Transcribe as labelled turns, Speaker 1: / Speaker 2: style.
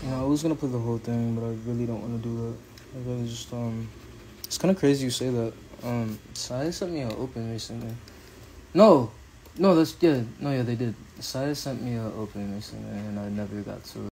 Speaker 1: I was gonna play the whole thing, but I really don't want to do that. I really just it's kind of crazy you say that. Sai sent me an open recently. No, no, yeah, they did. Sai sent me an open recently, and I never got to it.